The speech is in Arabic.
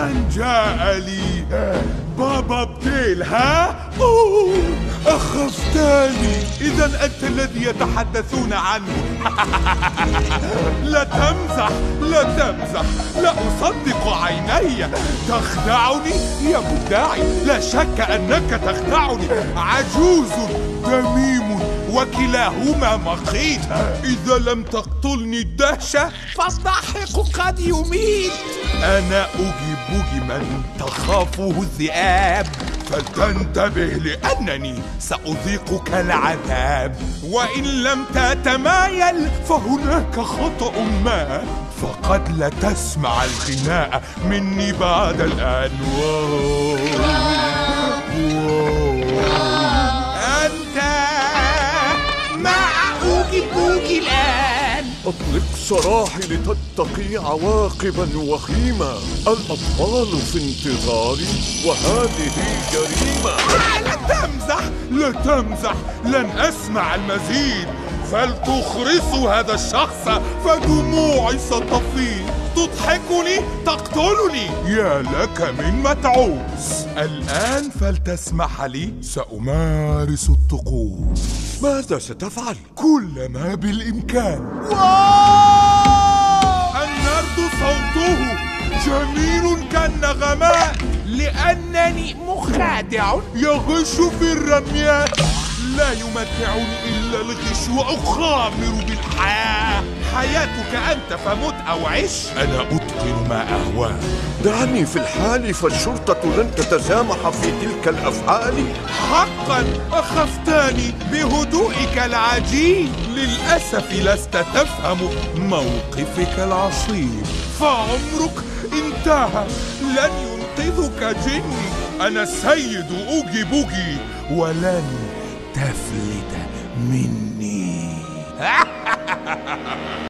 من جاء لي؟ بابا بتيل، ها؟ أوه، أخفتني. إذا أنت الذي يتحدثون عنه. لا تمزح، لا تمزح، لا أصدق عيني. تخدعني يا مدعي، لا شك أنك تخدعني. عجوز دميم وكلاهما مخيط. إذا لم تقتلني الدهشة فالضحك قد يميت. أنا أجيب من تخافه الذئاب، فلتنتبه لأنني سأذيقك العذاب. وإن لم تتمايل فهناك خطأ ما، فقد لا تسمع الغناء مني بعد الآن. أنت مع أوجي بوجي الآن. أطلق سراحي لتتقي عواقبا وخيمة. الأطفال في انتظاري وهذه جريمة. لا تمزح، لا تمزح، لن أسمع المزيد. فلتخرسوا هذا الشخص فدموعي ستفيض. تضحكني، تقتلني، يا لك من متعوس. الآن فلتسمح لي، سأمارس الطقوس. ماذا ستفعل؟ كل ما بالإمكان. النرد صوته جميل كالنغمات، لأنني مخادع يغش في الرميات. لا يمتعني إلا الغش وأخامر بالحياة. حياتك أنت فمت أو عش، أنا أتقن ما أهواه. دعني في الحال، فالشرطة لن تتسامح في تلك الأفعال. حقا أخفتني بهدوئك العجيب. للأسف لست تفهم موقفك العصيب، فعمرك انتهى، لن ينقذك جني. أنا السيد أوجي بوجي، ولن تفلت مني.